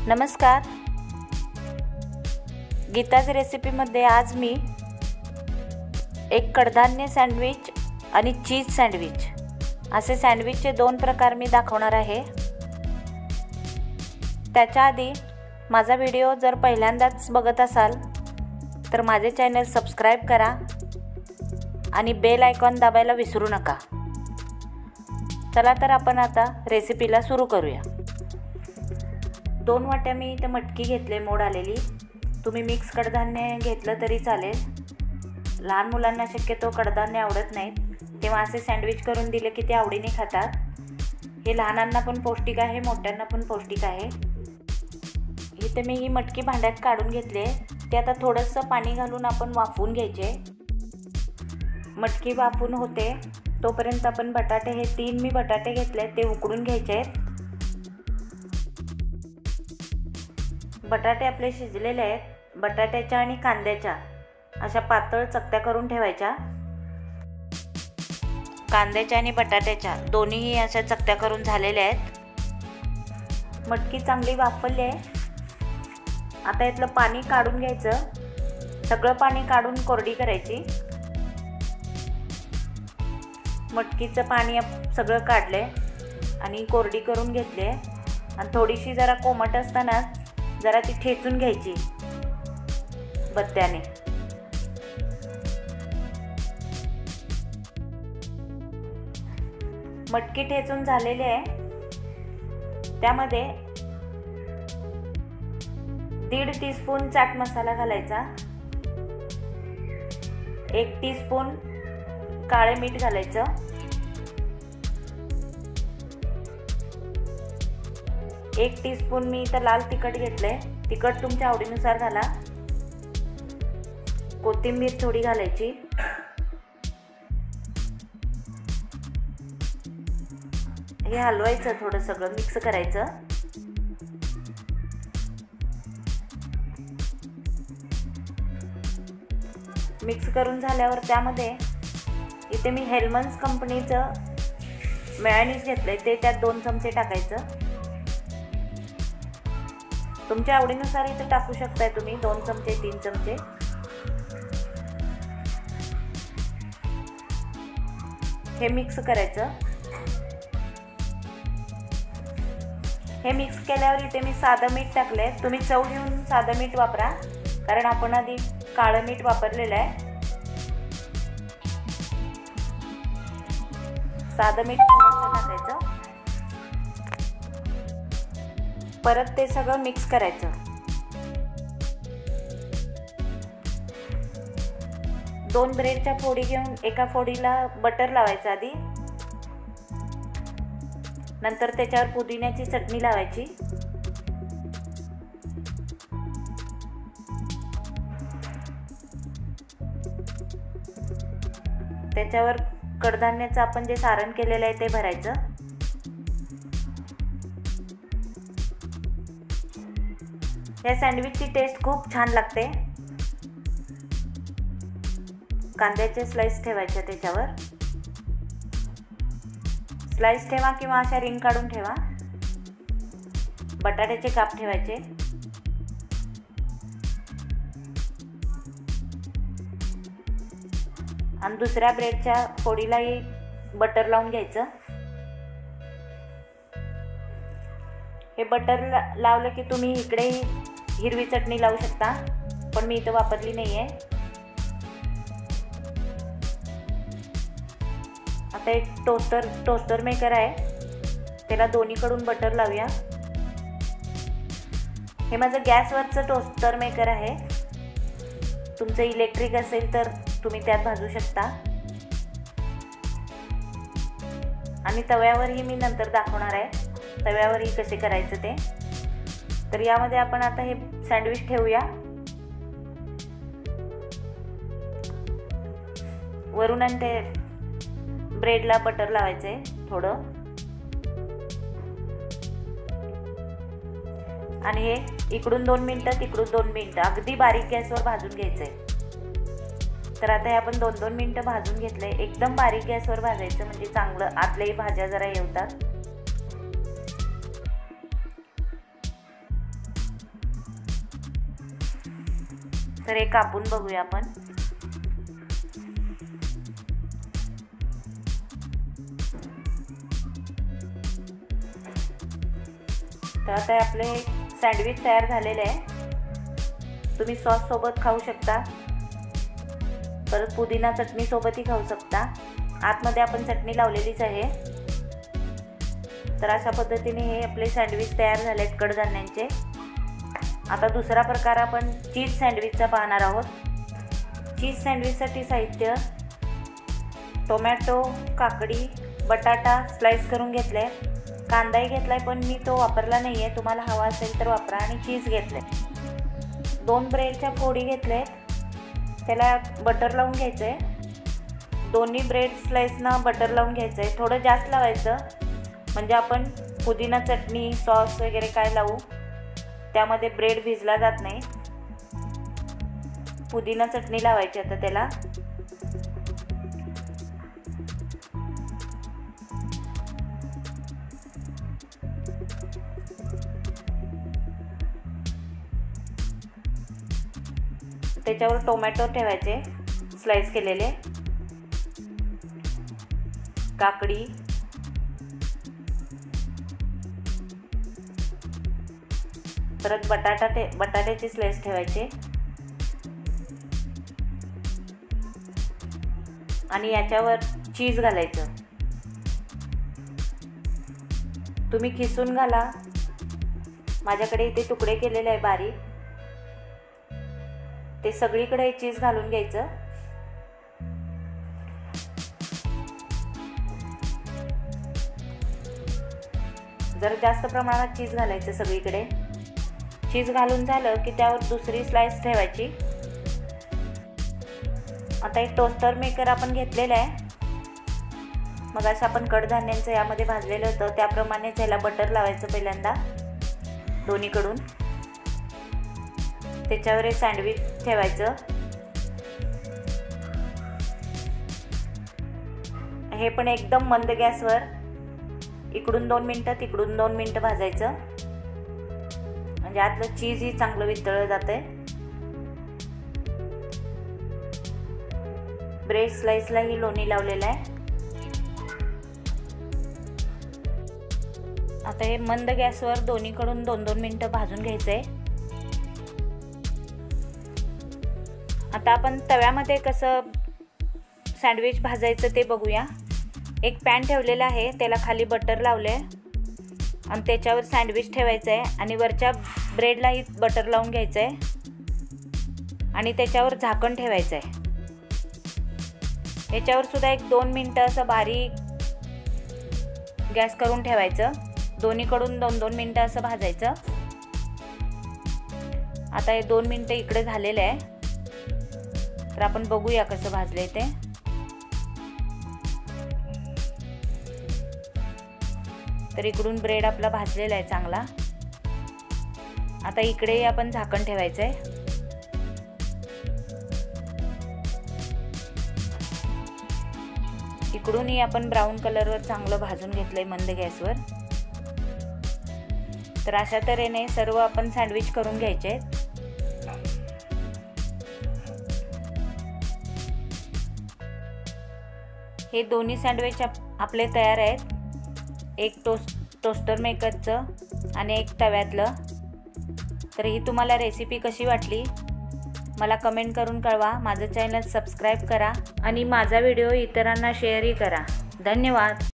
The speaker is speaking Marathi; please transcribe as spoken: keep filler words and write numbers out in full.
नमस्कार, गीताज रेसिपीमध्ये आज मी एक कडधान्य सँडविच आणि चीज सँडविच असे सँडविचचे दोन प्रकार मी दाखवणार आहे। त्याच्या आधी माझा व्हिडिओ जर पहिल्यांदाच बघत असाल तर माझे चॅनल सबस्क्राइब करा आणि बेल आयकॉन दाबायला विसरू नका। चला तर आपण आता रेसिपीला सुरू करूया। दोन वाट्या मी इथे मटकी घेतले मोड आलेली। तुम्ही मिक्स कडधान्य घेतलं तरी चालेल। लहान मुलांना शक्यतो कडधान्य आवडत नाहीत, तेव्हा असे सँडविच करून दिले की ते आवडीने खातात। हे लहानांना पण पौष्टिक आहे, मोठ्यांना पण पौष्टिक आहे। इथे मी ही मटकी भांड्यात काढून घेतले। ते आता थोडंसं पाणी घालून आपण वाफवून घ्यायचे। मटकी वाफवून होते तोपर्यंत आपण बटाटे, हे तीन मी बटाटे घेतले ते उकडून घ्यायचे। बटाटे आपले शिजलेले आहेत। बटाट्याच्या आणि कांद्याच्या अशा पातळ चकत्या करून ठेवायच्या। कांद्याच्या आणि बटाट्याच्या दोन्हीही अशा चकत्या करून झालेल्या आहेत। मटकी चांगली वाफवली आहे। आता यातलं पाणी काढून घ्यायचं। सगळं पाणी काढून कोरडी करायची। मटकीचं पाणी सगळं काढले आणि कोरडी करून घेतले। आणि थोडीशी जरा कोमट असताना जरा ती ठेचून घ्यायची बत्त्याने। मटकी ठेचून झालेली आहे। त्यामध्ये दीड टीस्पून चाट मसाला घालायचा, एक टीस्पून काळे मीठ घालायचं, एक टीस्पून मी इथं लाल तिखट घेतले। तिखट तुमच्या आवडीनुसार घाला। कोथिंबीर थोडी घालायची। हे हलवायचं, थोडं सगळं मिक्स करायचं। मिक्स करून झाल्यावर त्यामध्ये इथे मी हेलमन्स कंपनीचं मेयोनीज घेतलंय, ते त्यात दोन चमचे टाकायचं। तुमच्या आवडीनुसार इथे टाकू शकताय तुम्ही, दोन चमचे तीन चमचे। हे मिक्स करायचं। हे मिक्स केल्यावर इथे मी साधं मीठ टाकलंय। तुम्ही चव घेऊन साधं मीठ वापरा, कारण आपण आधी काळं मीठ वापरलेलं आहे। साधं मीठ थोडंसं टाकायचं। परत ते सगळं मिक्स करायचं। दोन ब्रेडच्या फोडी घेऊन एका फोडीला बटर लावायचं आधी, नंतर त्याच्यावर पुदिन्याची चटणी लावायची। त्याच्यावर कडधान्याचं आपण जे सारण केलेलं आहे ते भरायचं। या सँडविचची टेस्ट खूप छान लागते। कांद्याचे स्लाइस ठेवायचे त्याच्यावर। स्लाइस ठेवा किंवा अशा रिंग काढून ठेवा। बटाट्याचे काप ठेवायचे। आणि दुसऱ्या ब्रेडच्या फोडीलाही बटर लावून घ्यायचं। हे बटर लावलं की तुम्ही इकडेही हिरवी चटणी लावू शकता, पण मी इथं वापरली नाहीये। आता एक टोस्टर टोस्टर मेकर आहे, त्याला दोन्हीकडून बटर लावूया। हे माझं गॅसवरचं टोस्टर मेकर आहे। तुमचं इलेक्ट्रिक असेल तर तुम्ही त्यात भाजू शकता। आणि तव्यावरही मी नंतर दाखवणार आहे, तव्यावरही कसे करायचं ते। तर यामध्ये आपण आता हे सँडविच ठेवूया। वरून आणि ते ब्रेडला बटर लावायचे थोडं, आणि हे इकडून दोन मिनिटं तिकडून दोन मिनिटं अगदी बारीक गॅसवर भाजून घ्यायचंय। तर आता हे आपण दोन दोन मिनिटं भाजून घेतलंय। एकदम बारीक गॅसवर भाजायचं, म्हणजे चांगलं आतल्याही भाज्या जरा येतात। तर हे कापून बघूया आपण. तर आता आपले सँडविच तयार झालेले आहे. तुम्ही सॉस सोबत खाऊ शकता, परत पुदिना चटणी सोबतही खाऊ शकता. आतमध्ये आपण चटणी लावलेलीच आहे. तर अशा पद्धतीने हे आपले सँडविच तयार झालेत कडधान्यांचे. आता दुसरा प्रकार आपण चीज सँडविचचा पाहणार आहोत. चीज सँडविचसाठी साहित्य: टोमॅटो, काकडी, बटाटा स्लाइस करून घेतले, कांदाही घेतलाय पण मी तो वापरला नाही आहे, तुम्हाला हवा असेल तर वापरा. आणि चीज घेतले, दोन ब्रेडच्या फोडी घेतलेत, त्याला बटर लावून घ्यायचं आहे. दोन्ही ब्रेड स्लाइसना बटर लावून घ्यायचं आहे. थोडं जास्त लावायचं, म्हणजे आपण पुदिना चटणी सॉस वगैरे काय लावू त्यामध्ये ब्रेड भिजला जात नाही. पुदिना चटणी लावायची आता त्याला. त्याच्यावर टोमॅटो ठेवायचे स्लाइस केलेले, काकडी, परत बटाटा ठे बटाट्याचे स्लाइस ठेवायचे आणि याच्यावर चीज घालायचं. तुम्ही खिसून घाला, माझ्याकडे इथे तुकडे केलेले आहे बारीक. ते सगळीकडे चीज घालून घ्यायचं. जर जास्त प्रमाणात चीज घालायचं सगळीकडे. चीज घालून झालं की त्यावर दुसरी स्लाइस ठेवायची. आता एक टोस्टर मेकर आपण घेतलेला आहे. मग असं आपण कडधान्यांचं यामध्ये भाजलेलं होतं त्याप्रमाणे त्याला बटर लावायचं पहिल्यांदा दोन्हीकडून. त्याच्यावर हे सँडविच ठेवायचं. हे पण एकदम मंद गॅसवर इकडून दोन मिनटं तिकडून दोन मिनटं भाजायचं, म्हणजे आतलं चीज ही चांगलं वितळलं जातंय. ब्रेड स्लाइसला ही लोणी लावलेलं आहे. आता हे मंद गॅसवर दोन्हीकडून दोन दोन मिनटं भाजून घ्यायचं आहे. आता आपण तव्यामध्ये कसं सँडविच भाजायचं ते बघूया. एक पॅन ठेवलेला आहे, त्याला खाली बटर लावले आणि त्याच्यावर सँडविच ठेवायचं आहे आणि वरच्या ब्रेडलाही बटर लावून घ्यायचं आहे आणि त्याच्यावर झाकण ठेवायचं आहे. याच्यावर सुद्धा एक दोन मिनटं असं बारीक गॅस करून ठेवायचं. दोन्हीकडून दोन दोन मिनटं असं भाजायचं. आता हे दोन मिनटं इकडे झालेलं आहे, तर आपण बघूया कसं भाजलंय ते. तर इकडून ब्रेड आपला भाजलेला आहे चांगला. आता इकडे आपण झाकण ठेवायचं आहे. इकडूनही आपण ब्राऊन कलरवर चांगलं भाजून घेतलंय मंद गॅसवर. तर अशा तऱ्हेने सर्व आपण सँडविच करून घ्यायचे आहेत. हे दोन्ही सँडविच आपले तयार आहेत, एक टोस्ट टोस्टर मेकरचं आणि एक तव्यातलं. तर ही तुम्हाला रेसिपी कशी वाटली मला कमेंट करून कळवा. माझं चॅनल सबस्क्राईब करा आणि माझा व्हिडिओ इतरांना शेअरही करा. धन्यवाद.